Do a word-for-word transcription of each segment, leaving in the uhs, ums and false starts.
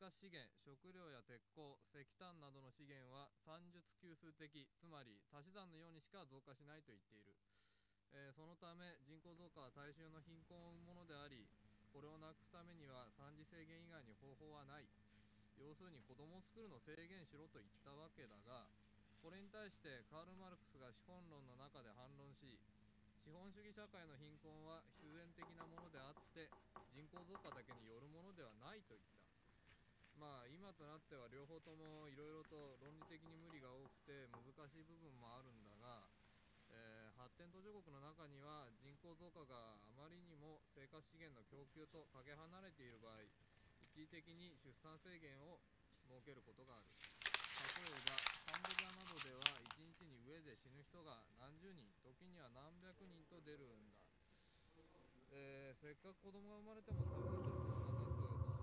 活資源、食料や鉄鋼、石炭などの資源は算術級数的、つまり足し算のようにしか増加しないと言っている。えー、そのため人口増加は大衆の貧困を生むものであり、これをなくすためには三次制限以外に方法はない。要するに子供を作るのを制限しろと言ったわけだが、これに対してカール・マルクスが資本論の中で反論し、資本主義社会の貧困は必然的なものであって人口増加だけによるものではないと言った。まあ今となっては両方ともいろいろと論理的に無理が多くて難しい部分もあるんだが、えー、発展途上国の中には人口増加があまりにも生活資源の供給とかけ離れている場合、一時的に出産制限を設けることがある。例えばカンボジアなどではいちにちに飢えで死ぬ人が何十人、時には何百人と出るんだ。えー、せっかく子供が生まれても食べさせるものがなく、父も出ないような状態なの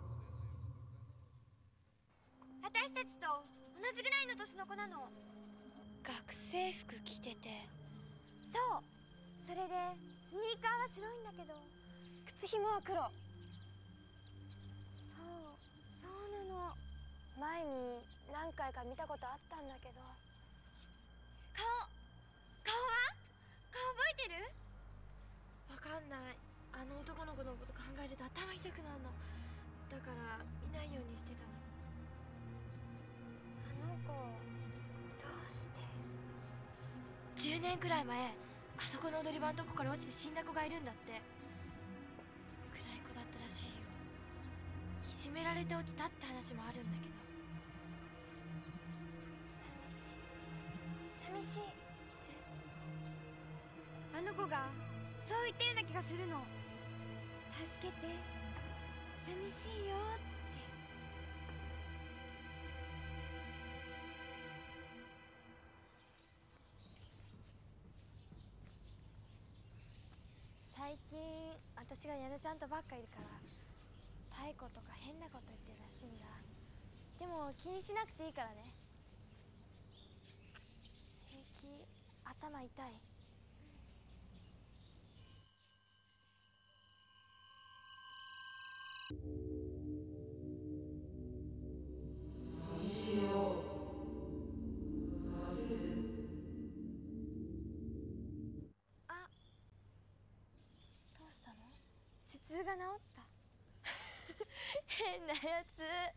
は。 私たちと同じぐらいの年の子なの。 学生服着てて。 そう、それでスニーカーは白いんだけど靴ひもは黒。 そう、そうなの。 前に何回か見たことあったんだけど。顔顔は顔覚えてる？ わかんない。あの男の子のこと考えると頭痛くなるの。だから見ないようにしてたの。 あの子どうして？ じゅうねんくらい前、あそこの踊り場のとこから落ちて死んだ子がいるんだって。暗い子だったらしいよ。いじめられて落ちたって話もあるんだけど。 寂しい寂しい。あの子がそう言ったような気がするの。助けて、寂しいよって。 最近私がやるちゃんとばっかいるから太鼓とか変なこと言ってるらしいんだ。でも気にしなくていいからね。平気？頭痛い？ あ、 どうしたの？ 頭痛が治った。 変なやつ。ね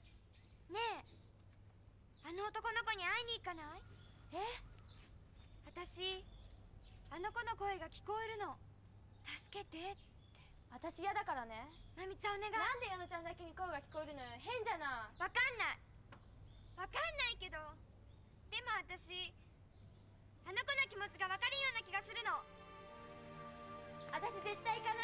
え、あの男の子に会いに行かない？ え？ 私、あの子の声が聞こえるの。助けてって。 私嫌だからね。 まみちゃんお願い。 なんで矢野ちゃんだけに声が聞こえるのよ。変じゃない。 わかんないわかんないけど、でも私あの子の気持ちがわかるような気がするの。 私絶対行かない。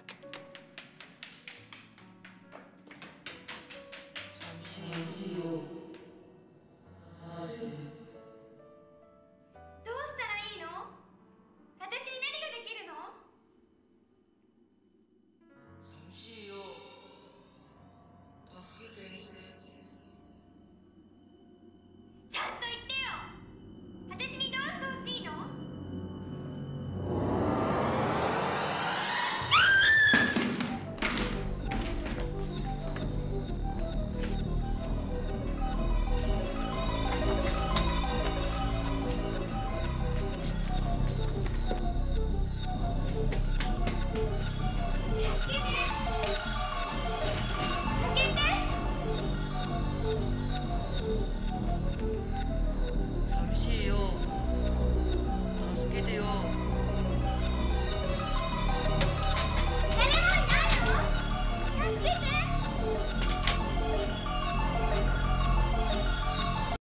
寂しいよ。